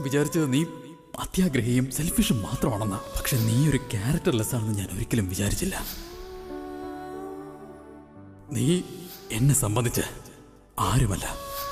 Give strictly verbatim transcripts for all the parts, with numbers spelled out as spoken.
വിചാരിച്ചത് നീ അത്യാഗ്രഹിയും സെൽഫിഷും മാത്രമാണെന്നാ. പക്ഷെ നീ ഒരു ക്യാരക്ടർലെസ് ആണെന്ന് ഞാൻ ഒരിക്കലും വിചാരിച്ചില്ല. നീ എന്നെ സംബന്ധിച്ച് ആരുമല്ല.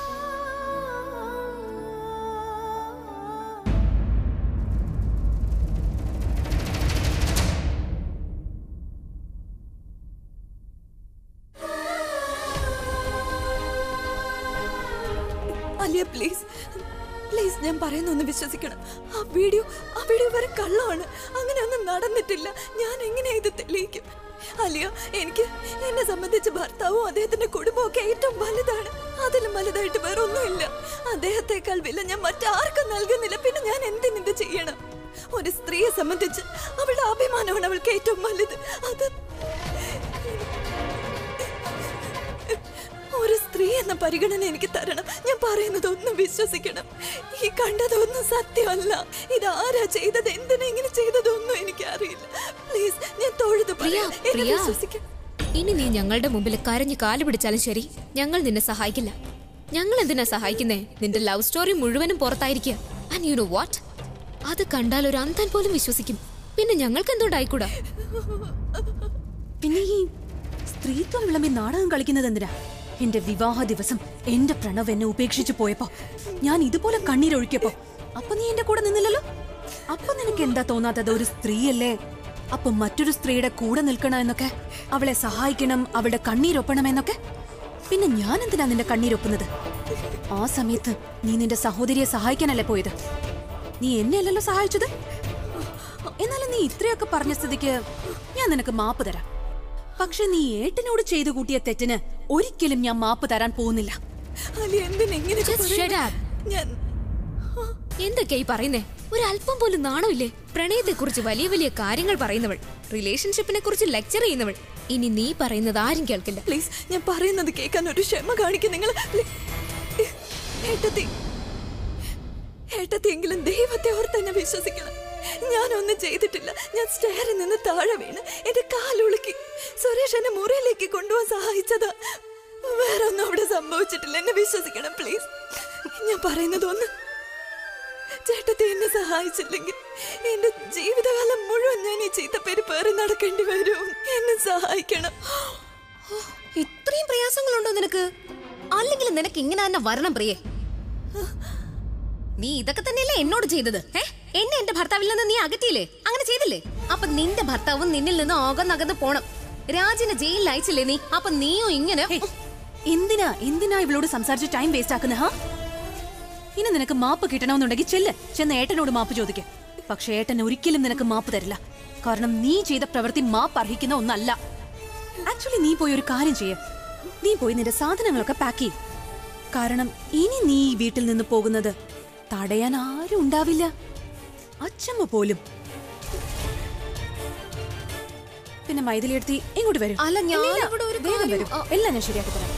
അലിയ പ്ലീസ് പ്ലീസ്, ഞാൻ പറയുന്നൊന്ന് വിശ്വസിക്കണം. ആ വീഡിയോ ആ വീഡിയോ വരെ കള്ളമാണ്. അങ്ങനെ ഒന്നും നടന്നിട്ടില്ല. ഞാൻ എങ്ങനെയാ ഇത് തെളിയിക്കും? അലിയ, എനിക്ക് എന്നെ സംബന്ധിച്ച് ഭർത്താവും അദ്ദേഹത്തിന്റെ കുടുംബവും ഒക്കെ ഏറ്റവും വലുതാണ്. അതിലും വലുതായിട്ട് വേറെ ഒന്നുമില്ല. അദ്ദേഹത്തെക്കാൾ വില ഞാൻ മറ്റാർക്കും നൽകുന്നില്ല. പിന്നെ ഞാൻ എന്തിനിത് ചെയ്യണം? ഒരു സ്ത്രീയെ സംബന്ധിച്ച് അവളുടെ അഭിമാനമാണ് അവൾക്ക് ഏറ്റവും വലുത്. അത് ഒരു സ്ത്രീ എന്ന പരിഗണന എനിക്ക് തരണം. ഞാൻ പറയുന്നതൊന്നും വിശ്വസിക്കണം. ഈ കണ്ടതൊന്നും സത്യമല്ല. ഇത് ആരാ ചെയ്തത്, എന്തിനാ ഇങ്ങനെ ചെയ്തതൊന്നും എനിക്ക് അറിയില്ല. പ്ലീസ്, ഞാൻ തൊഴുത് പറയാം, എന്നെ വിശ്വസിക്കണം. ഇനി നീ ഞങ്ങളുടെ മുമ്പിൽ കരഞ്ഞു കാല് പിടിച്ചാലും ശരി, ഞങ്ങൾ നിന്നെ സഹായിക്കില്ല. ഞങ്ങൾ എന്തിനാ സഹായിക്കുന്നേ? നിന്റെ ലവ് സ്റ്റോറി മുഴുവനും പുറത്തായിരിക്കുക. ആൻഡ് യു നോ വാട്ട്, അത് കണ്ടാൽ ഒരു അന്ധൻ പോലും വിശ്വസിക്കും. പിന്നെ ഞങ്ങൾക്ക് എന്തുകൊണ്ടായിക്കൂടാ? പിന്നെ ഈ സ്ത്രീത്വം വിളമ്പി നാടകം കളിക്കുന്നത് എന്തിനാ? എന്റെ വിവാഹ ദിവസം എന്റെ പ്രണവ് എന്നെ ഉപേക്ഷിച്ചു പോയപ്പോ ഞാൻ ഇതുപോലെ കണ്ണീരൊഴുക്കിയപ്പോ അപ്പൊ നീ എന്റെ കൂടെ നിന്നില്ലല്ലോ. അപ്പൊ നിനക്ക് എന്താ തോന്നാത്തത്? ഒരു സ്ത്രീയല്ലേ, അപ്പൊ മറ്റൊരു സ്ത്രീയുടെ കൂടെ നിൽക്കണം എന്നൊക്കെ, അവളെ സഹായിക്കണം, അവളുടെ കണ്ണീരൊപ്പണം എന്നൊക്കെ. പിന്നെ ഞാൻ എന്തിനാ നിന്റെ കണ്ണീരൊപ്പുന്നത്? ആ സമയത്ത് നീ നിന്റെ സഹോദരിയെ സഹായിക്കാനല്ലേ പോയത്? നീ എന്നെ അല്ലല്ലോ സഹായിച്ചത്. എന്നാലും നീ ഇത്രയൊക്കെ പറഞ്ഞ സ്ഥിതിക്ക് ഞാൻ നിനക്ക് മാപ്പ് തരാം. പക്ഷെ നീ ഏട്ടനോട് ചെയ്തു കൂട്ടിയ തെറ്റിന് ഒരിക്കലും ഞാൻ മാപ്പ് തരാൻ പോകുന്നില്ല. എന്തൊക്കെയായി പറയുന്നേ? ഒരു അല്പം പോലും നാണമില്ലേ? പ്രണയത്തെ കുറിച്ച് വലിയ വലിയ കാര്യങ്ങൾ പറയുന്നവൾ, റിലേഷൻഷിപ്പിനെ കുറിച്ച് ലെക്ചർ ചെയ്യുന്നവൾ. ഇനി നീ പറയുന്നത് ആരും കേൾക്കില്ല. പ്ലീസ്, ഞാൻ പറയുന്നത് കേൾക്കാൻ ഒരു ക്ഷമ കാണിക്കും നിങ്ങൾ. ഏട്ടത്തി ഏട്ടത്തിയെങ്കിലും ദൈവത്തെ ഓർത്ത് തന്നെ വിശ്വസിക്കണം. ഞാനൊന്നും ചെയ്തിട്ടില്ല. ഞാൻ സ്റ്റെയറിൽ നിന്ന് താഴെ വീണ് എന്റെ കാലുളുക്കി സുരേഷ് എന്നെ മുറിയിലേക്ക് കൊണ്ടുപോകാൻ സഹായിച്ചതാ. വേറെ ഒന്നും അവിടെ സംഭവിച്ചിട്ടില്ല. എന്നെ വിശ്വസിക്കണം പ്ലീസ്. ഞാൻ പറയുന്നതൊന്ന്, ചേട്ടത്തി എന്നെ സഹായിച്ചില്ലെങ്കിൽ എന്റെ ജീവിതകാലം മുഴുവൻ ഞാൻ ഈ ചീത്തപ്പേര് പേറി നടക്കേണ്ടി വരും. എന്നെ സഹായിക്കണം. ഇത്രയും പ്രയാസങ്ങളുണ്ടോ നിനക്ക്? അല്ലെങ്കിൽ നിനക്ക് ഇങ്ങനെ തന്നെ വരണം പ്രിയേ. നീ ഇതൊക്കെ തന്നെയല്ലേ എന്നോട് ചെയ്തത്? എന്നെ എന്റെ ഭർത്താവിൽ നിന്ന് നീ അകറ്റിയില്ലേ? അങ്ങനെ ചെയ്തില്ലേ? അപ്പൊ നിന്റെ ഭർത്താവും നിന്നിൽ നിന്ന് അകന്നകന്ന് പോണം. രാജിനെ ജയിലിൽ അയച്ചില്ലേ നീ? അപ്പൊ നീയോ ഇങ്ങനെ? എന്തിനാ എന്തിനാ ഇവളോട് സംസാരിച്ച് ടൈം വേസ്റ്റ് ആക്കുന്ന? ഹാ, ഇനി നിനക്ക് മാപ്പ് കിട്ടണമെന്നുണ്ടെങ്കിൽ ചെല്ല്, ചെന്ന് ഏട്ടനോട് മാപ്പ് ചോദിക്ക. പക്ഷെ ഏട്ടൻ ഒരിക്കലും നിനക്ക് മാപ്പ് തരില്ല. കാരണം നീ ചെയ്ത പ്രവൃത്തി മാപ്പ് അർഹിക്കുന്ന ഒന്നല്ല. ആക്ച്വലി നീ പോയി ഒരു കാര്യം ചെയ്യ. നീ പോയി നിന്റെ സാധനങ്ങളൊക്കെ പാക്ക് ചെയ്യും. കാരണം ഇനി നീ ഈ വീട്ടിൽ നിന്ന് പോകുന്നത് തടയാൻ ആരും ഉണ്ടാവില്ല, അച്ഛമ്മ പോലും. പിന്നെ മൈഥിലി എടുത്തി ഇങ്ങോട്ട് വരും. അല്ല, ഞാൻ വേഗം വരും. എല്ലാം ഞാൻ ശരിയാക്കി തരാം.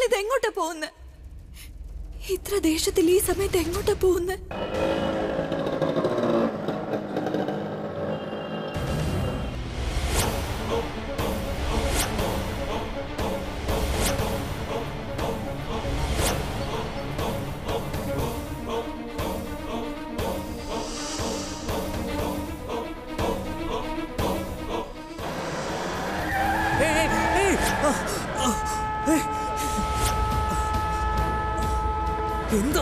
ഇത് എങ്ങോട്ടാ പോകുന്നത്? ഇത്ര ദേഷ്യത്തിൽ ഈ സമയത്ത് എങ്ങോട്ടാ പോകുന്നത്? എന്താ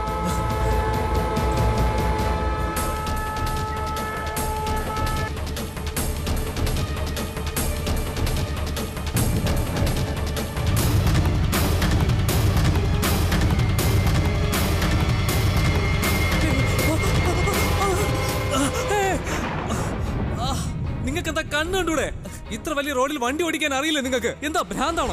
നിങ്ങൾക്ക് എന്താ കണ്ണ് കണ്ടൂടെ? ഇത്ര വലിയ റോഡിൽ വണ്ടി ഓടിക്കാൻ അറിയില്ല നിങ്ങൾക്ക്? എന്താ ഭ്രാന്താണോ?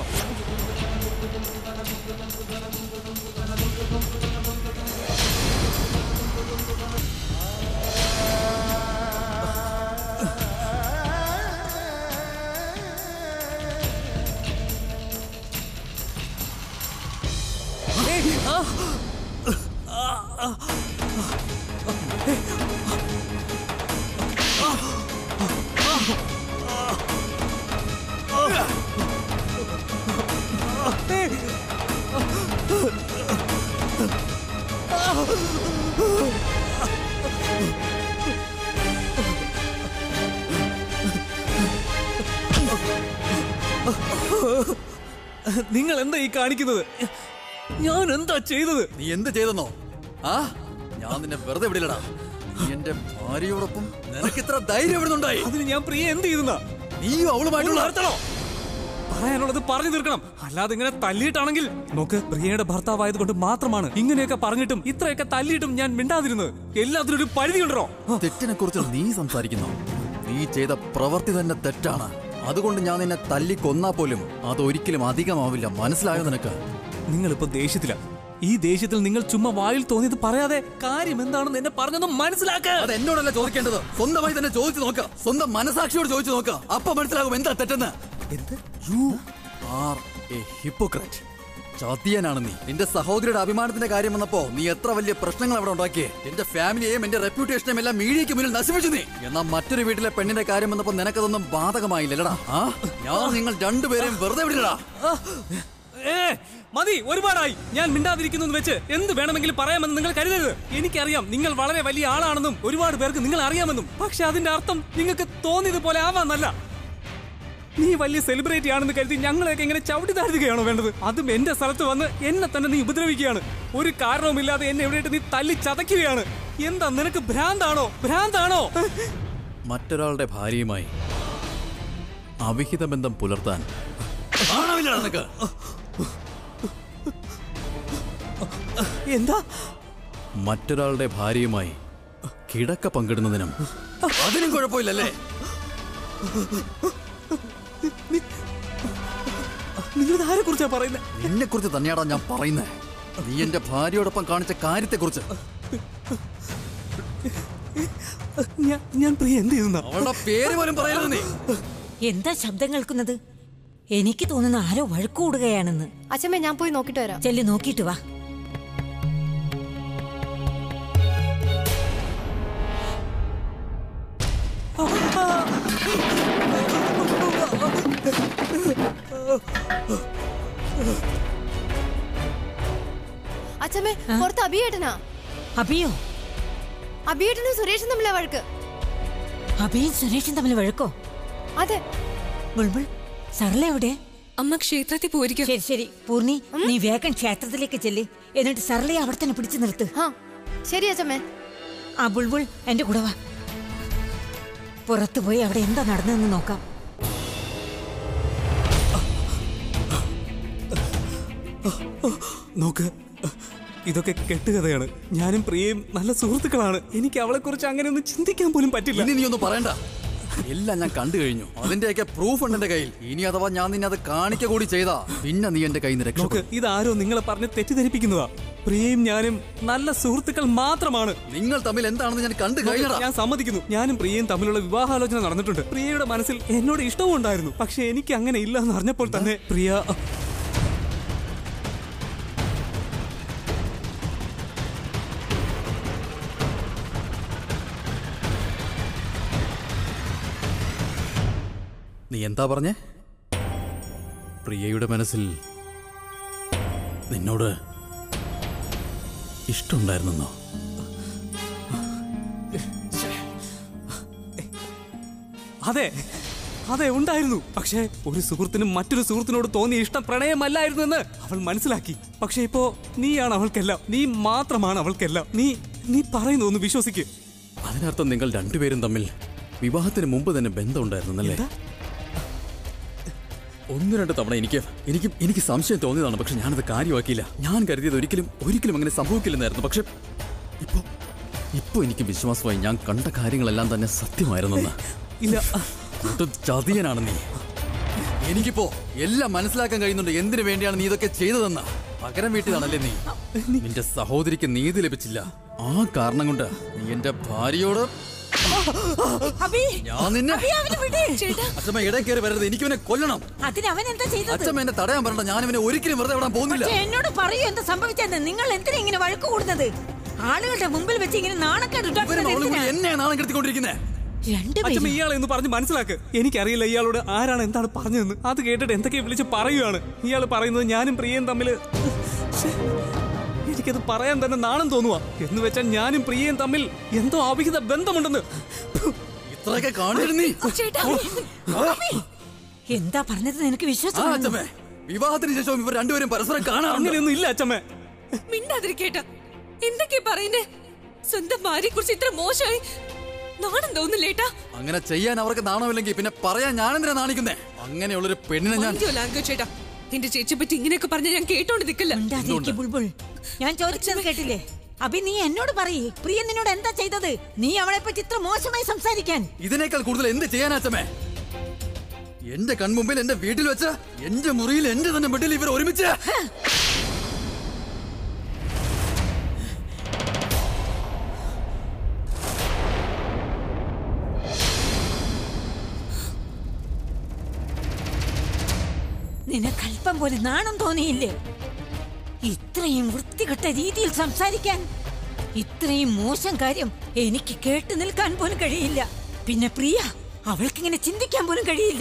നിങ്ങൾ എന്താ ഈ കാണിക്കുന്നത്? ഞാൻ എന്താ ചെയ്തത്? നീ എന്ത് ചെയ്തെന്നോ? ആ ഞാൻ നിന്നെ വെറുതെ വിടില്ലടാ. നീ എന്റെ ഭാര്യയോടൊപ്പം നിനക്ക് ഇത്ര ധൈര്യം എവിടുന്നുണ്ടായി? അതിന് ഞാൻ പ്രിയ എന്ത് ചെയ്തെന്നാ? നീയും അവളുമായിട്ടുള്ള നിർത്തണോ? പറയാനുള്ളത് പറഞ്ഞു തീർക്കണം. അല്ലാതെ ഇങ്ങനെ തല്ലിയിട്ടാണെങ്കിൽ നോക്ക്, പ്രിയയുടെ ഭർത്താവായത് കൊണ്ട് മാത്രമാണ് ഇങ്ങനെയൊക്കെ പറഞ്ഞിട്ടും ഇത്രയൊക്കെ തല്ലിയിട്ടും ഞാൻ മിണ്ടാതിരുന്നത്. എല്ലാത്തിനും ഒരു പരിധി ഉണ്ടോ? തെറ്റിനെ കുറിച്ച് നീ സംസാരിക്കുന്നു. നീ ചെയ്ത പ്രവൃത്തി തന്നെ തെറ്റാണ്. അതുകൊണ്ട് ഞാൻ നിന്നെ തല്ലി കൊന്നാ പോലും അതൊരിക്കലും അധികമാവില്ല. മനസ്സിലായോ നിനക്ക്? നിങ്ങളിപ്പോ ദേഷ്യത്തില. ഈ ദേഷ്യത്തിൽ നിങ്ങൾ ചുമ്മാ വായിൽ തോന്നിയത് പറയാതെ കാര്യം എന്താണെന്ന് എന്നെ പറഞ്ഞൊന്നും മനസ്സിലാക്ക. അത് എന്നോടല്ല ചോദിക്കേണ്ടത്, സ്വന്തമായി തന്നെ ചോദിച്ചു നോക്ക. സ്വന്തം മനസാക്ഷിയോട് ചോദിച്ചു നോക്ക. അപ്പൊ മനസ്സിലാകും എന്താ തെറ്റെന്ന്. You are a hypocrite. ചതിയനാണ് നീ. നിന്റെ സഹോദരിയുടെ അഭിമാനത്തിന്റെ കാര്യം വന്നപ്പോ നീ എത്ര വലിയ പ്രശ്നങ്ങൾ അവിടെ ഉണ്ടാക്കിയേ. എന്റെ ഫാമിലിയെയും എന്റെ റെപ്യൂട്ടേഷനെയും എല്ലാം മീഡിയയ്ക്ക് മുന്നിൽ നശിപ്പിച്ചു നീ. എന്നാൽ മറ്റൊരു വീട്ടിലെ പെണ്ണിന്റെ കാര്യം വന്നപ്പോ നിനക്കതൊന്നും ബാധകമായില്ലടാ. ആ ഞാൻ നിങ്ങൾ രണ്ടുപേരെയും വെറുതെ വിടില്ലടാ. മതി, ഒരുപാടായി. ഞാൻ മിണ്ടാതിരിക്കുന്നു വെച്ച് എന്ത് വേണമെങ്കിലും പറയാമെന്ന് നിങ്ങൾ കരുതരുത്. എനിക്കറിയാം നിങ്ങൾ വളരെ വലിയ ആളാണെന്നും ഒരുപാട് പേർക്ക് നിങ്ങൾ അറിയാമെന്നും. പക്ഷെ അതിന്റെ അർത്ഥം നിങ്ങൾക്ക് തോന്നിയത് പോലെ ആവാന്നല്ല. നീ വലിയ സെലിബ്രിറ്റി ആണെന്ന് കരുതി ഞങ്ങളെയൊക്കെ ഇങ്ങനെ ചവിട്ടി താഴ്ത്തുകയാണോ വേണ്ടത്? അതും എന്റെ സ്ഥലത്ത് വന്ന് എന്നെ തന്നെ നീ ഉപദ്രവിക്കുകയാണ്. ഒരു കാരണവുമില്ലാതെ എന്നെ എവിടെയിട്ട് നീ തല്ലി ചതയ്ക്കുകയാണ്. എന്താ നിനക്ക് ഭ്രാന്താണോ? ഭ്രാന്താണോ? മറ്റൊരാളുടെ ഭാര്യയുമായി അവിഹിത ബന്ധം പുലർത്താൻ എന്താ? മറ്റൊരാളുടെ ഭാര്യയുമായി കിടക്ക പങ്കിടുന്നതിനും അതിനും കുഴപ്പമില്ലല്ലേ? നിങ്ങൾ ആരെ കുറിച്ചാ പറയുന്നത്? നിന്നെ കുറിച്ച് തന്നെയാടാ ഞാൻ പറയുന്നത്. നീ എന്റെ ഭാര്യയോടൊപ്പം കാണിച്ച കാര്യത്തെ കുറിച്ച്. ഞാൻ പ്രിയ എന്ത് ചെയ്യുന്ന? അവളുടെ പേര് പോലും പറയരുത് നീ. എന്താ ശബ്ദം കേൾക്കുന്നത്? എനിക്ക് തോന്നുന്ന ആരോ വഴക്കൂടുകയാണെന്ന്. അച്ഛമ്മ, ഞാൻ പോയി നോക്കിട്ട് വരാം. ചെല്ലി നോക്കിട്ട് വാ. അച്ഛമ്മേ, പുറത്ത് അഭിയേട്ടനാ. അഭിയോ? അഭിയേട്ടനും സുരേഷും തമ്മിലാ വഴക്ക്. അഭിയും സുരേഷും തമ്മിൽ വഴക്കോ? അതെ. ബുൾബുൾ, സർല എവിടെ? അമ്മ ക്ഷേത്രത്തിൽ പോയിരിക്കും. ശരി ശരി പൂർണി, നീ വേഗം ക്ഷേത്രത്തിലേക്ക് ചെല്ലി. എന്നിട്ട് സർലയെ അവിടെ തന്നെ പിടിച്ചു നിർത്ത്. ശരി അച്ഛമ്മേ. ആ ബുൾബുൾ, എന്റെ കൂടെ വാ. പുറത്തു പോയി അവിടെ എന്താ നടന്നതെന്ന് നോക്കാം. നോക്ക്, ഇതൊക്കെ കെട്ടുകഥയാണ്. ഞാനും പ്രിയയും നല്ല സുഹൃത്തുക്കളാണ്. എനിക്ക് അവളെ കുറിച്ച് അങ്ങനെ ഒന്നും ചിന്തിക്കാൻ പോലും പറ്റില്ല. ഇനി നീ ഒന്നും പറയണ്ട. എല്ലാം ഞാൻ കണ്ടു കഴിഞ്ഞു. അതിന്റെയൊക്കെ പ്രൂഫ് ഉണ്ട് എന്റെ കയ്യിൽ. ഇനി അഥവാ ഞാൻ നിന്നെ അത് കാണിക്ക കൂടി ചെയ്താ പിന്നെ നീ എന്റെ കയ്യിൽ നിന്ന് രക്ഷപ്പെടും. ഇതാരോ നിങ്ങളെ പറഞ്ഞ് തെറ്റിദ്ധരിപ്പിക്കുന്നതാ. പ്രിയയും ഞാനും നല്ല സുഹൃത്തുക്കൾ മാത്രമാണ്. നിങ്ങൾ തമ്മിൽ എന്താണെന്ന് ഞാൻ കണ്ടു കഴിഞ്ഞതാ. ഞാൻ സമ്മതിക്കുന്നു, ഞാനും പ്രിയയും തമ്മിലുള്ള വിവാഹാലോചന നടന്നിട്ടുണ്ട്. പ്രിയയുടെ മനസ്സിൽ എന്നോട് ഇഷ്ടവും ഉണ്ടായിരുന്നു. പക്ഷെ എനിക്ക് അങ്ങനെ ഇല്ല എന്ന് അറിഞ്ഞപ്പോൾ തന്നെ പ്രിയ നീ എന്താ പറഞ്ഞേ? പ്രിയയുടെ മനസ്സിൽ നിന്നോട് ഇഷ്ടമുണ്ടായിരുന്നോ? അതെ അതെ ഉണ്ടായിരുന്നു. പക്ഷേ ഒരു സുഹൃത്തിനും മറ്റൊരു സുഹൃത്തിനോട് തോന്നിയ ഇഷ്ടം പ്രണയമല്ലായിരുന്നു എന്ന് അവൾ മനസ്സിലാക്കി. പക്ഷെ ഇപ്പോ നീയാണ് അവൾക്കെല്ലാം, നീ മാത്രമാണ് അവൾക്കെല്ലാം. നീ നീ പറയുന്നു ഒന്ന് വിശ്വസിക്ക്. അതിനർത്ഥം നിങ്ങൾ രണ്ടുപേരും തമ്മിൽ വിവാഹത്തിന് മുമ്പ് തന്നെ ബന്ധമുണ്ടായിരുന്നല്ലേ? ഒന്ന് രണ്ട് തവണ എനിക്ക് എനിക്ക് എനിക്ക് സംശയം തോന്നിയതാണ്. പക്ഷെ ഞാനത് കാര്യമാക്കിയില്ല. ഞാൻ കരുതിയത് ഒരിക്കലും ഒരിക്കലും അങ്ങനെ സംഭവിക്കില്ലെന്നായിരുന്നു. പക്ഷെ ഇപ്പോ ഇപ്പോ എനിക്ക് വിശ്വാസമായി ഞാൻ കണ്ട കാര്യങ്ങളെല്ലാം തന്നെ സത്യമായിരുന്നെന്ന്. ഇല്ല, ചതിയനാണ് നീ. എനിക്കിപ്പോ എല്ലാം മനസ്സിലാക്കാൻ കഴിയുന്നുണ്ട് എന്തിനു വേണ്ടിയാണ് നീ ഇതൊക്കെ ചെയ്തതെന്ന്. പകരം വീട്ടിലാണല്ലേ നീ. നിന്റെ സഹോദരിക്ക് നീതി ലഭിച്ചില്ല. ആ കാരണം കൊണ്ട് നീ എന്റെ ഭാര്യയോട് ഞാൻ നിന്നെ അച്ഛമ്മ ഇടയിൽ കയറി വരരുത്. എനിക്കിവനെ കൊല്ലണം. അച്ഛമ്മ എന്നെ തടയാൻ പറഞ്ഞ ഞാൻ ഇവനെ ഒരിക്കലും വെറുതെ വിടാൻ പോകുന്നില്ല. എന്നോട് പറയൂ എന്താ സംഭവിച്ചെന്ന്. നിങ്ങൾ എന്തിനാ ഇങ്ങനെ വഴക്ക് കൂടുന്നത്? ആളുകളുടെ മുമ്പിൽ വെച്ച് ഇങ്ങനെ നാണക്കേട് എന്നെ നാണം കെടുത്തിക്കൊണ്ടിരിക്കുന്നേ. അച്ഛമ്മ ഇയാളെ ഒന്ന് പറഞ്ഞ് മനസ്സിലാക്ക്. എനിക്കറിയില്ല ഇയാളോട് ആരാണ് എന്താണ് പറഞ്ഞതെന്ന്. അത് കേട്ടിട്ട് എന്തൊക്കെ വിളിച്ച് പറയുകയാണ്. ഇയാൾ പറയുന്നത് ഞാനും പ്രിയയും തമ്മിൽ. എനിക്കത് പറയാൻ തന്നെ നാണം തോന്നുക. എന്ന് വെച്ചാൽ ഞാനും പ്രിയയും തമ്മിൽ എന്തോ അവിഹിത ബന്ധമുണ്ടെന്ന്. ഇത്രയൊക്കെ കാണിരുന്നീ എന്താ പറഞ്ഞത് നിനക്ക് വിശ്വാസം? വിവാഹത്തിന് ശേഷം ഇവർ രണ്ടുപേരും പരസ്പരം കാണാൻ അങ്ങനെയൊന്നും ഇല്ല അച്ഛമ്മ. മിണ്ടാതിരിക്കേട്ട. എന്തൊക്കെ പറയുന്നേ? സ്വന്തം ഭാര്യയെ കുറിച്ച് ഇത്ര മോശമായി നാണം തോന്നില്ലേട്ടാ? അങ്ങനെ ചെയ്യാൻ അവർക്ക് നാണമില്ലെങ്കിൽ പിന്നെ പറയാൻ ഞാനെന്തിനാ നാണിക്കുന്നേ? അങ്ങനെയുള്ളൊരു പെണ്ണിനെ ഞാൻ ചേട്ടാ എന്റെ ചേച്ചിയെ പറ്റി ഇങ്ങനെയൊക്കെ പറഞ്ഞ ഞാൻ കേട്ടോണ്ട് നിൽക്കില്ല. ബുൾബുൾ, ഞാൻ ചോദിച്ചത് കേട്ടില്ലേ? അഭി, നീ എന്നോട് പറയേ, പ്രിയ നിന്നോട് എന്താ ചെയ്തത്? നീ അവളെ പറ്റി ഇത്ര മോശമായി സംസാരിക്കാൻ? ഇതിനേക്കാൾ കൂടുതൽ എന്ത് ചെയ്യാനാച്ചമ്മേ? എന്റെ കൺമുമ്പിൽ എന്റെ വീട്ടിൽ വെച്ച് എന്റെ മുറിയിൽ എന്റെ തന്നെ ബെഡിൽ ഇവർ ഒരുമിച്ച്. നിനക്ക് അല്പം പോലെ നാണം തോന്നിയില്ലേ? ഇത്രയും വൃത്തികെട്ട രീതിയിൽ സംസാരിക്കാൻ? ഇത്രയും മോശം കാര്യം എനിക്ക് കേട്ടു നിൽക്കാൻ പോലും കഴിയില്ല. പിന്നെ പ്രിയ, അവൾക്കിങ്ങനെ ചിന്തിക്കാൻ പോലും കഴിയില്ല.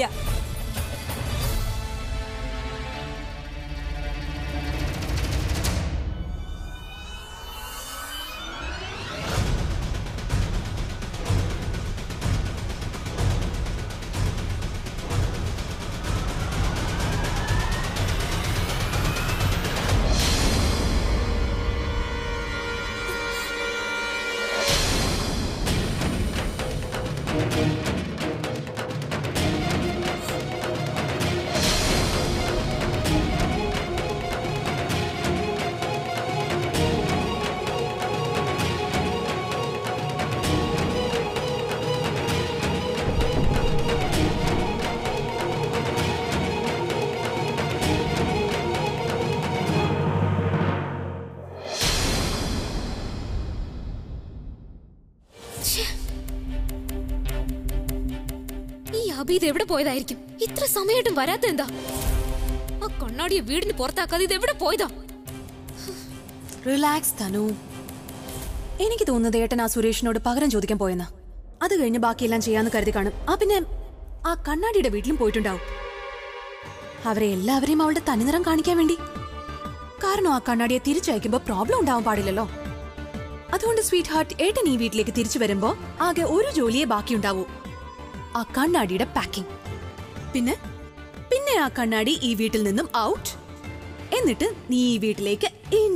ഇത് എവിടെ പോയതായിരിക്കും? ഇത്ര സമയമായിട്ടും വരാത്ത എന്താ? ആ കണ്ണാടിയെ വീടിന് പുറത്താക്കാതെ ഇത് എവിടെ പോയതാ? റിലാക്സ് തനു. എനിക്ക് തോന്നുന്നത് ഏട്ടൻ ആ സുരേഷിനോട് പകരം ചോദിക്കാൻ പോയെന്നാ. അത് കഴിഞ്ഞ് ബാക്കിയെല്ലാം ചെയ്യാന്ന് കരുതി കാണും. ആ പിന്നെ ആ കണ്ണാടിയുടെ വീട്ടിലും പോയിട്ടുണ്ടാവും. അവരെ എല്ലാവരെയും അവളുടെ തനിനിറം കാണിക്കാൻ വേണ്ടി. കാരണം ആ കണ്ണാടിയെ തിരിച്ചയക്കുമ്പോ പ്രോബ്ലം ഉണ്ടാവാൻ പാടില്ലല്ലോ. അതുകൊണ്ട് സ്വീറ്റ് ഹാർട്ട്, ഏട്ടൻ ഈ വീട്ടിലേക്ക് തിരിച്ചു വരുമ്പോ ആകെ ഒരു ജോലിയെ ബാക്കിയുണ്ടാവൂ, ആ കണ്ണാടിയുടെ പാക്കിംഗ്. പിന്നെ പിന്നെ ആ കണ്ണാടി ഈ വീട്ടിൽ നിന്നും ഔട്ട്. എന്നിട്ട് നീ ഈ വീട്ടിലേക്ക് ഇൻ.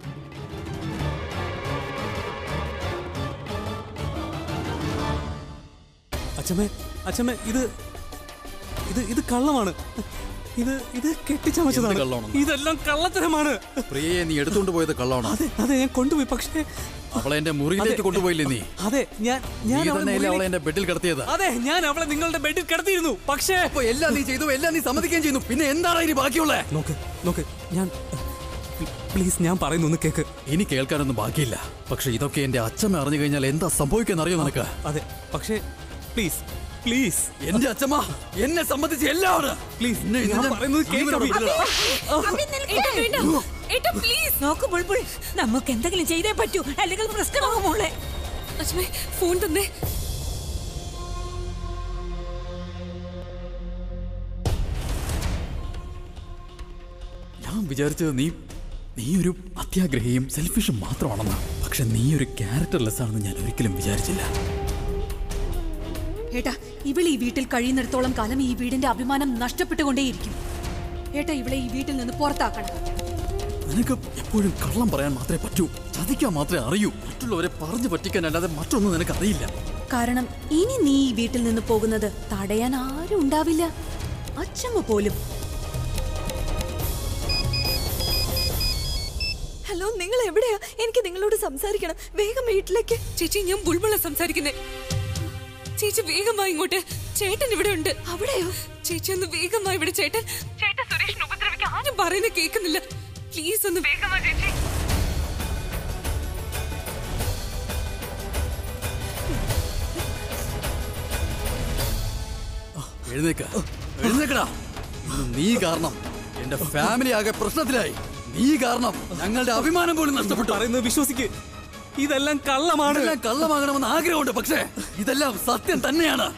അച്ഛമ്മേ, അച്ഛമ്മേ, ഇത് ഇത് ഇത് കള്ളമാണ്. ഇത് ഇത് കെട്ടിച്ചമച്ചതാണ്. ഇതെല്ലാം കള്ളത്തരമാണ്. പ്രിയയെ നീ എടുത്തുകൊണ്ട് പോയത് കള്ളമാണ്. അതെ അതെ, ഞാൻ കൊണ്ടുപോയി. പക്ഷേ അവളെ എന്റെ മുറിയിലേക്ക് കൊണ്ടുപോയില്ലേ നീ? അതെ, ഞാൻ ഞാൻ അവളെ എന്റെ ബെഡിൽ കിടത്തിയത്. അതെ, ഞാൻ അവളെ നിങ്ങളുടെ ബെഡിൽ കിടത്തിയിരുന്നു. പക്ഷേ എല്ലാം നീ ചെയ്തു, എല്ലാം നീ സമ്മതിക്കുകയും ചെയ്യുന്നു. പിന്നെ എന്താണ് ഇനി ബാക്കിയുള്ളത്? നോക്ക് നോക്ക്, ഞാൻ പ്ലീസ്, ഞാൻ പറയുന്നു ഒന്ന് കേക്ക്. ഇനി കേൾക്കാനൊന്നും ബാക്കിയില്ല. പക്ഷെ ഇതൊക്കെ എന്റെ അച്ഛമ്മ അറിഞ്ഞു കഴിഞ്ഞാൽ എന്താ സംഭവിക്കാൻ അറിയോ നിനക്ക്? അതെ, പക്ഷേ പ്ലീസ് പ്ലീസ്, എന്റെ അച്ഛമ്മ എന്നെ സംബന്ധിച്ച് എല്ലാവരും പ്ലീസ് പറയുന്നത് നോക്ക് ബുൾബുൾ, നമുക്ക് എന്തെങ്കിലും ചെയ്തേ പറ്റൂ, അല്ലെങ്കിൽ പ്രശ്നമാകും മോളെ. ഫോൺ തന്നെ. ഞാൻ വിചാരിച്ചത് നീ നീ ഒരു അത്യാഗ്രഹിയും സെൽഫിഷും മാത്രമാണെന്ന്. പക്ഷെ നീ ഒരു ക്യാരക്ടർലെസ് ആണെന്ന് ഞാൻ ഒരിക്കലും വിചാരിച്ചില്ല. ഏട്ടാ, ഇവളെ ഈ വീട്ടിൽ കഴിയുന്നിടത്തോളം കാലം ഈ വീടിന്റെ അഭിമാനം നഷ്ടപ്പെട്ടുകൊണ്ടേയിരിക്കും. ഏട്ടാ, ഇവളെ ഈ വീട്ടിൽ നിന്ന് പുറത്താക്കണം. നിനക്ക് എപ്പോഴും കള്ളം പറയാൻ മാത്രമേ പറ്റൂ, ചതിക്കാൻ മാത്രമേ അറിയൂ. മറ്റുള്ളവരെ പറഞ്ഞു പറ്റിക്കാനല്ലാതെ മറ്റൊന്നും നിനക്ക് അറിയില്ല. കാരണം ഇനി നീ ഈ വീട്ടിൽ നിന്ന് പോകുന്നത് തടയാൻ ആരും ഉണ്ടാവില്ല, അച്ഛമ്മ പോലും. ഹലോ, നിങ്ങൾ എവിടെയാ? എനിക്ക് നിങ്ങളോട് സംസാരിക്കണം. വേഗം വീട്ടിലേക്ക്. ചേച്ചി, ഞാൻ ബുൾബുള സംസാരിക്കുന്നേ. ചേച്ചി വേഗമായി ഇങ്ങോട്ട്. ചേട്ടൻ ഇവിടെ ഉണ്ട്. അവിടെയോ? ചേച്ചി ഒന്ന് വേഗമായി ഇവിടെ. ചേട്ടൻ ചേട്ടൻ സുരേഷിനെ ഉപദ്രവിക്കാൻ ആരും പറയുന്നത് കേൾക്കുന്നില്ല. പ്ലീസ് ഒന്ന് വേഗമായി ചേച്ചി. എഴുന്നേക്ക, എഴുന്നേക്കടാ. നീ കാരണം എന്റെ ഫാമിലി ആകെ പ്രശ്നത്തിലായി. നീ കാരണം ഞങ്ങളുടെ അഭിമാനം പോലും നഷ്ടപ്പെട്ടു. പറയുന്നത് വിശ്വസിക്ക്. ഇതെല്ലാം കള്ളമാണ്. ഇതെല്ലാം കള്ളമാകണമെന്ന് ആഗ്രഹമുണ്ട്, പക്ഷേ ഇതെല്ലാം സത്യം തന്നെയാണ്.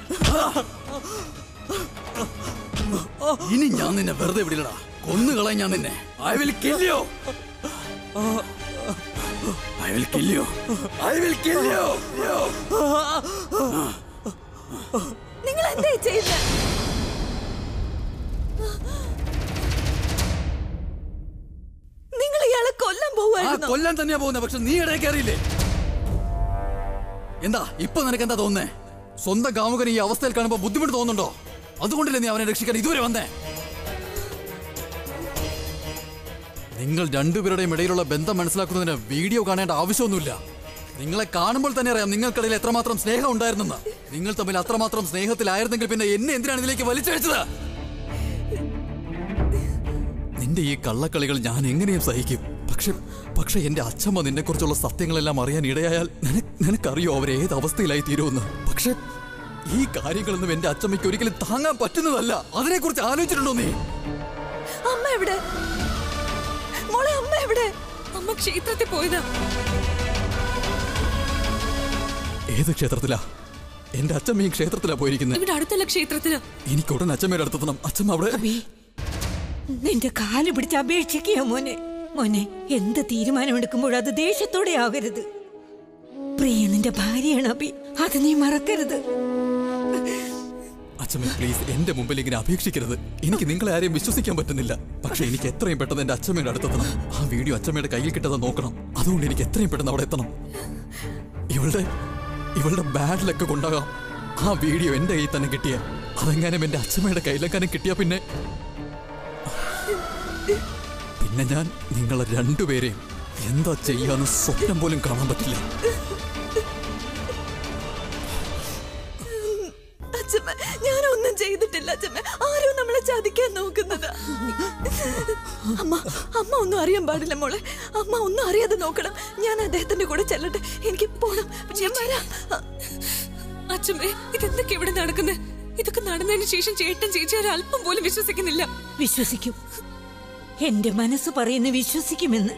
ഇനി ഞാൻ നിന്നെ വെറുതെ വിടില്ലടാ. കൊന്നുകളയാൻ ഞാൻ നിന്നെ. I will kill you. I will kill you. I will kill you. നിങ്ങൾ എന്താ ചെയ്യുന്നത്? നിങ്ങൾ ഇയാളെ കൊല്ലാൻ പോവായിരുന്നു. കൊല്ലാൻ തന്നെയാ പോകുന്നത്. പക്ഷെ നീ ഇടയിൽ കയറിയില്ലേ? എന്താ ഇപ്പൊ നിനക്ക് എന്താ തോന്നുന്നേ? സ്വന്തം കാമുകൻ ഈ അവസ്ഥയിൽ കാണുമ്പോ ബുദ്ധിമുട്ട് തോന്നുന്നുണ്ടോ? അതുകൊണ്ടല്ലേ നീ അവനെ രക്ഷിക്കാൻ ഇതുവരെ വന്നേ? നിങ്ങൾ രണ്ടുപേരുടെയും ഇടയിലുള്ള ബന്ധം മനസ്സിലാക്കുന്നതിന് വീഡിയോ കാണേണ്ട ആവശ്യമൊന്നുമില്ല. നിങ്ങളെ കാണുമ്പോൾ തന്നെ അറിയാം നിങ്ങൾക്കിടയിൽ എത്രമാത്രം സ്നേഹം ഉണ്ടായിരുന്നെന്ന്. നിങ്ങൾ തമ്മിൽ അത്രമാത്രം സ്നേഹത്തിലായിരുന്നെങ്കിൽ പിന്നെ എന്നെ എന്തിനാണ് ഇതിലേക്ക് വലിച്ചഴിച്ചത്? നിന്റെ ഈ കള്ളക്കളികൾ ഞാൻ എങ്ങനെയും സഹിക്കും. പക്ഷെ പക്ഷെ എന്റെ അച്ഛമ്മ നിന്നെ കുറിച്ചുള്ള സത്യങ്ങളെല്ലാം അറിയാൻ ഇടയായാൽ നിനക്കറിയോ അവർ ഏത് അവസ്ഥയിലായി തീരുമെന്ന്. പക്ഷെ ഈ കാര്യങ്ങളൊന്നും എന്റെ അച്ഛമ്മയ്ക്ക് ഒരിക്കലും താങ്ങാൻ പറ്റുന്നതല്ല. അതിനെ കുറിച്ച് ആലോചിച്ചിട്ടുണ്ടോ നീ? അമ്മ എവിടെ? മോളെ, അമ്മ എവിടെ? അമ്മ ക്ഷേത്രത്തിൽ പോയതാ. ഏത് ക്ഷേത്രത്തിലാ? എന്റെ അച്ഛമ്മയും ക്ഷേത്രത്തിലാ പോയിരിക്കുന്നത്. ഇവിടെ അടുത്തുള്ള ക്ഷേത്രത്തിലാ. എനിക്ക് ഉടൻ അച്ഛമ്മയുടെ അടുത്തെത്തണം. അച്ഛമ്മ അവിടെ. നിന്റെ കാല് പിടിച്ച് അപേക്ഷിക്കുക മോനെ. മോനെ, എന്ത് തീരുമാനമെടുക്കുമ്പോഴും അത് ദേഷ്യത്തോടെ ആകരുത്. പ്രിയ നിന്റെ ഭാര്യയാണ് അബി, അത് നീ മറക്കരുത്. അച്ഛമ്മ പ്ലീസ്, എന്റെ മുമ്പിൽ ഇങ്ങനെ അപേക്ഷിക്കരുത്. എനിക്ക് നിങ്ങളെ ആരെയും വിശ്വസിക്കാൻ പറ്റുന്നില്ല. പക്ഷെ എനിക്ക് എത്രയും പെട്ടെന്ന് എന്റെ അച്ഛമ്മയുടെ അടുത്തെത്തണം. ആ വീഡിയോ അച്ഛമ്മയുടെ കയ്യിൽ കിട്ടാതെ നോക്കണം. അതുകൊണ്ട് എനിക്ക് എത്രയും പെട്ടെന്ന് അവിടെ എത്തണം. ഇവളുടെ ഇവളുടെ ബാഡ് ലക്ക് കൊണ്ടാകാം ആ വീഡിയോ എന്റെ കയ്യിൽ തന്നെ കിട്ടിയ. അതെങ്ങാനും എന്റെ അച്ഛമ്മയുടെ കയ്യിലെങ്ങാനും കിട്ടിയ പിന്നെ പിന്നെ ഞാൻ നിങ്ങളെ രണ്ടുപേരെയും എന്താ ചെയ്യാന്ന് സ്വപ്നം പോലും കാണാൻ പറ്റില്ല. അച്ഛമ്മ, ഞാനൊന്നും ചെയ്തിട്ടില്ല അച്ഛമ്മ. ആരോ നമ്മളെ ചതിക്കാൻ നോക്കുന്നത്. അമ്മ അമ്മ ഒന്നും അറിയാൻ പാടില്ല മോളെ. അമ്മ ഒന്നും അറിയാതെ നോക്കണം. ഞാൻ അദ്ദേഹത്തിന്റെ കൂടെ ചെല്ലട്ടെ. എനിക്ക് പോണം. ഞാൻ വരാം. അച്ഛമ്മേ, ഇതെന്തൊക്കെ ഇവിടെ നടക്കുന്നത്? ഇതൊക്കെ നടന്നതിന് ശേഷം ചേട്ടൻ ചേച്ചി ഒരല്പം പോലും വിശ്വസിക്കുന്നില്ല. വിശ്വസിക്കും. എന്റെ മനസ്സ് പറയുന്ന വിശ്വസിക്കുമെന്ന്.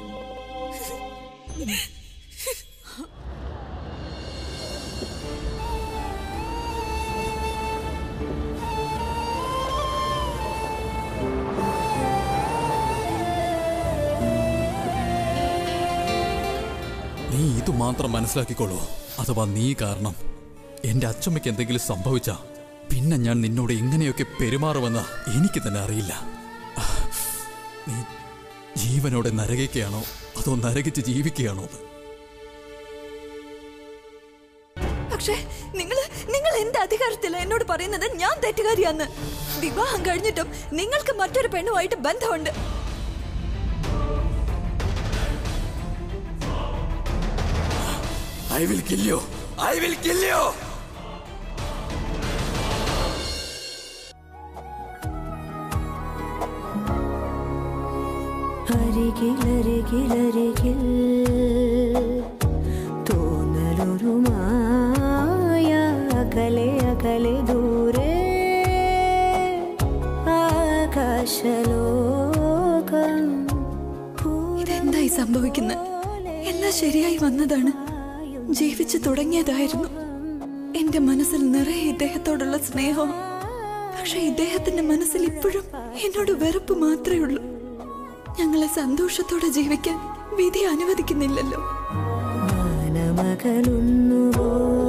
നീ ഇത് മാത്രം മനസ്സിലാക്കിക്കോളൂ. അഥവാ നീ കാരണം എന്റെ അച്ഛമ്മയ്ക്ക് എന്തെങ്കിലും സംഭവിച്ചാ പിന്നെ ഞാൻ നിന്നോട് എങ്ങനെയൊക്കെ പെരുമാറുമെന്ന് എനിക്ക് തന്നെ അറിയില്ല. നീ ജീവനോടെ നരകിക്കുകയാണോ അതോ നരകിച്ച് ജീവിക്കുകയാണോ? പക്ഷേ നിങ്ങൾ നിങ്ങൾ എന്റെ അധികാരത്തില എന്നോട് പറയുന്നത് ഞാൻ തെറ്റുകാരിയാന്ന്. വിവാഹം കഴിഞ്ഞിട്ടും നിങ്ങൾക്ക് മറ്റൊരു പെണ്ണുമായിട്ട് ബന്ധമുണ്ട്. I will kill you. I will kill you. അരികിലരികിലരികിൽ തോന്നലൊരു മായ, അകലെ അകലെ ദൂരെ ആകാശലോകം. ഇതെന്തായി സംഭവിക്കുന്നത്? എല്ലാം ശരിയായി വന്നതാണ്. ജീവിച്ചു തുടങ്ങിയതായിരുന്നു. എന്റെ മനസ്സിൽ നിറയെ ഇദ്ദേഹത്തോടുള്ള സ്നേഹം. പക്ഷെ ഇദ്ദേഹത്തിന്റെ മനസ്സിൽ ഇപ്പോഴും എന്നോട് വെറുപ്പ് മാത്രമേ ഉള്ളൂ. ഞാൻ ഞങ്ങളെ സന്തോഷത്തോടെ ജീവിക്കാൻ വിധി അനുവദിക്കുന്നില്ലല്ലോ. വാനമകലുന്നുവോ